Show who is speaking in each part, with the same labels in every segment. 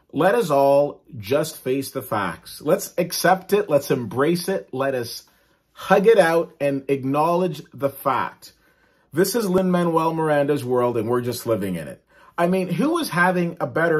Speaker 1: let us all just face the facts. Let's accept it. Let's embrace it. Let us hug it out and acknowledge the fact. This is Lin-Manuel Miranda's world, and we're just living in it. I mean, who is having a better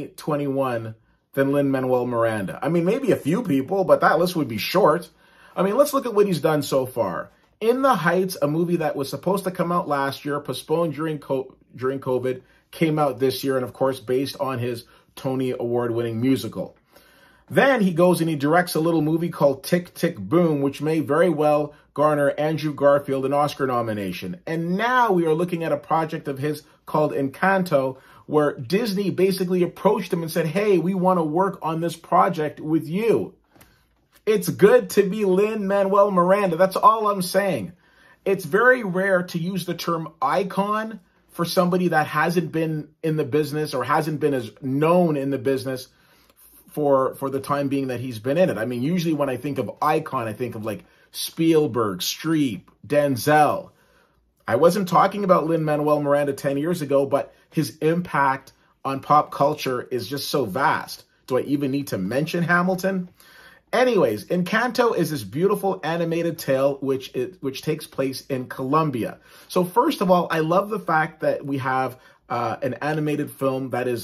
Speaker 1: 2021 than Lin-Manuel Miranda? I mean, maybe a few people, but that list would be short. I mean, let's look at what he's done so far. In the Heights, a movie that was supposed to come out last year, postponed during COVID, came out this year, and of course, based on his Tony Award-winning musical. Then he goes and he directs a little movie called Tick, Tick, Boom, which may very well garner Andrew Garfield an Oscar nomination. And now we are looking at a project of his called Encanto, where Disney basically approached him and said, hey, we want to work on this project with you. It's good to be Lin-Manuel Miranda. That's all I'm saying. It's very rare to use the term icon for somebody that hasn't been in the business or hasn't been as known in the business for the time being that he's been in it. I mean, usually when I think of icon, I think of like Spielberg, Streep, Denzel. I wasn't talking about Lin-Manuel Miranda 10 years ago, but his impact on pop culture is just so vast. Do I even need to mention Hamilton? Anyways, Encanto is this beautiful animated tale which takes place in Colombia. So first of all, I love the fact that we have an animated film that is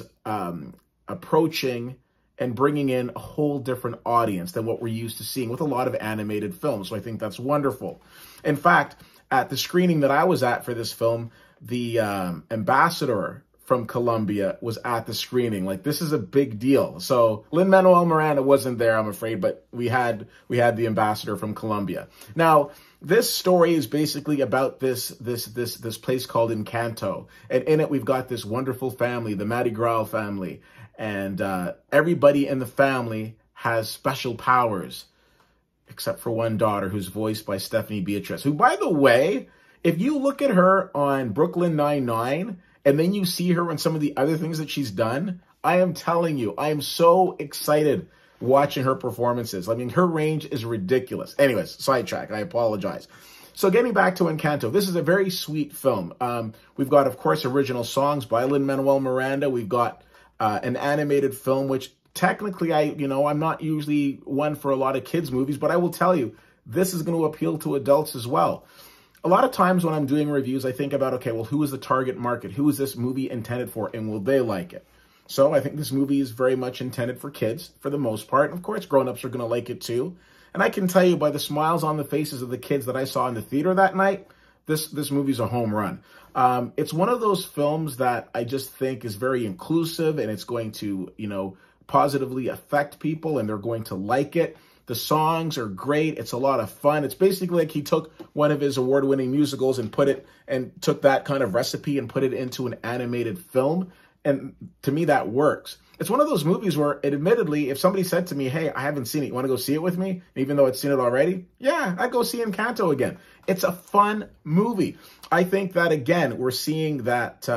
Speaker 1: approaching and bringing in a whole different audience than what we're used to seeing with a lot of animated films. So I think that's wonderful. In fact, at the screening that I was at for this film, the ambassador from Colombia was at the screening. Like, this is a big deal. So Lin-Manuel Miranda wasn't there, I'm afraid, but we had the ambassador from Colombia. Now, this story is basically about this place called Encanto. And in it, we've got this wonderful family, the Madrigal family. And everybody in the family has special powers, except for one daughter who's voiced by Stephanie Beatriz, who, by the way, if you look at her on Brooklyn Nine-Nine, and then you see her on some of the other things that she's done, I am telling you, I am so excited watching her performances. I mean, her range is ridiculous. Anyways, sidetrack, I apologize. So getting back to Encanto, this is a very sweet film. We've got, of course, original songs by Lin-Manuel Miranda. We've got an animated film, which technically, I'm not usually one for a lot of kids' movies, but I will tell you, this is going to appeal to adults as well. A lot of times when I'm doing reviews, I think about, okay, well, who is the target market? Who is this movie intended for, and will they like it? So I think this movie is very much intended for kids, for the most part. Of course, grown-ups are going to like it too. And I can tell you by the smiles on the faces of the kids that I saw in the theater that night, this movie's a home run. It's one of those films that I just think is very inclusive, and it's going to, positively affect people, and they're going to like it. The songs are great. It's a lot of fun. It's basically like he took one of his award-winning musicals and took that kind of recipe and put it into an animated film. And to me, that works. It's one of those movies where, admittedly, if somebody said to me, hey, I haven't seen it, you want to go see it with me? Even though I'd seen it already? Yeah, I'd go see Encanto again. It's a fun movie. I think that, again, we're seeing that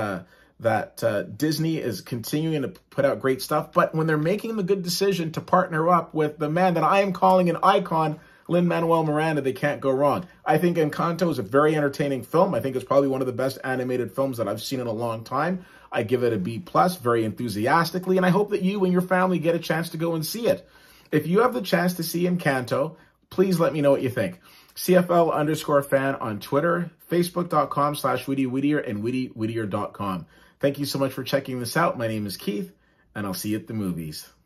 Speaker 1: Disney is continuing to put out great stuff, but when they're making the good decision to partner up with the man that I am calling an icon, Lin-Manuel Miranda, they can't go wrong. I think Encanto is a very entertaining film. I think it's probably one of the best animated films that I've seen in a long time. I give it a B+, very enthusiastically, and I hope that you and your family get a chance to go and see it. If you have the chance to see Encanto, please let me know what you think. CFL_fan on Twitter, Facebook.com/WhittyWhittier, and WhittyWhittier.com. Thank you so much for checking this out. My name is Keith, and I'll see you at the movies.